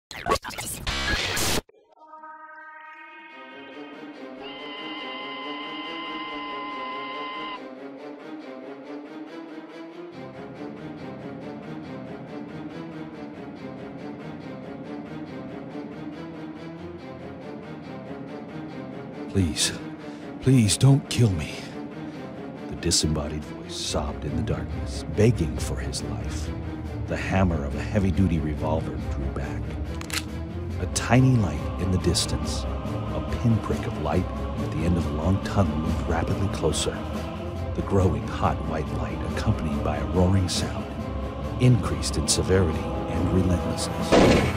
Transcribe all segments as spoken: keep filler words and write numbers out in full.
Please, please don't kill me. The disembodied voice sobbed in the darkness, begging for his life. The hammer of a heavy-duty revolver drew back. A tiny light in the distance, a pinprick of light at the end of a long tunnel, moved rapidly closer. The growing hot white light, accompanied by a roaring sound, increased in severity and relentlessness.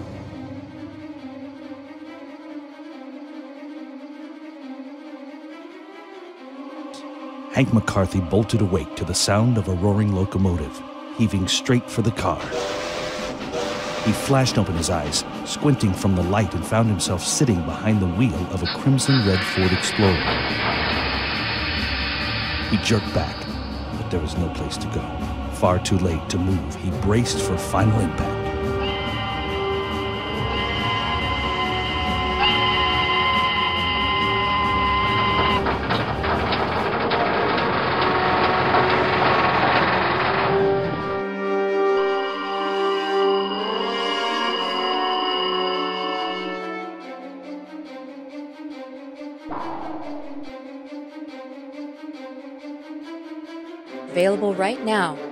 Hank McCarthy bolted awake to the sound of a roaring locomotive, heaving straight for the car. He flashed open his eyes, squinting from the light, and found himself sitting behind the wheel of a crimson-red Ford Explorer. He jerked back, but there was no place to go. Far too late to move, he braced for final impact. Available right now